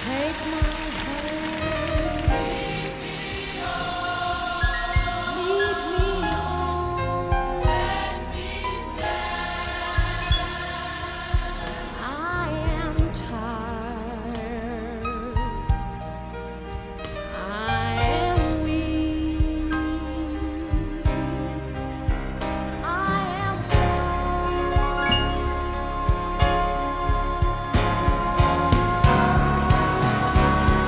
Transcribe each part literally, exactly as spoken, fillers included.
Thank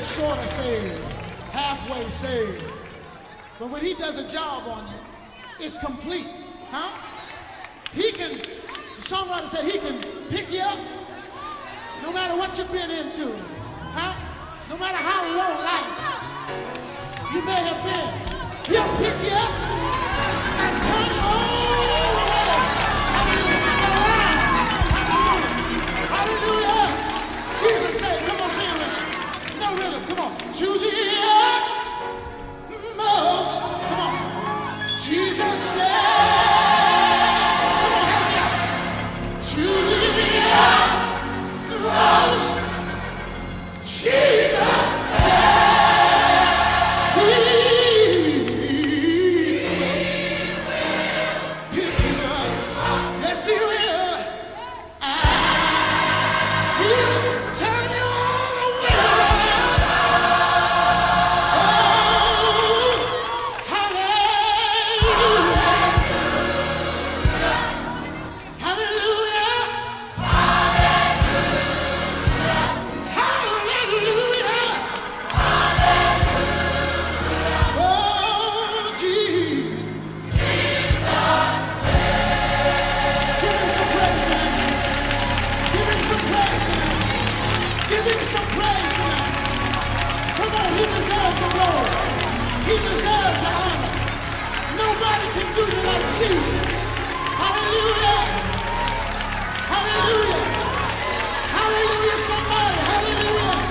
sort of saved, halfway saved. But when he does a job on you, it's complete, huh? He can, the songwriter said he can pick you up no matter what you've been into, huh? No matter how low life you may have been, he'll pick you up and turn you all around. Hallelujah. Hallelujah. Jesus says, come on, sing with me. No rhythm, come on. To the utmost, come on. Jesus said, come on, help me out. To the utmost, Jesus said, He will pick you up. Yes, He will. He'll turn you all around. Oh, hallelujah. Hallelujah. Hallelujah. Oh, Jesus. Give him some praise tonight. Give him some praise tonight. Give him some praise tonight. Come on, he deserves the glory. He deserves the honor. Nobody can do it like Jesus. Hallelujah. Hallelujah. Hallelujah, somebody. Hallelujah.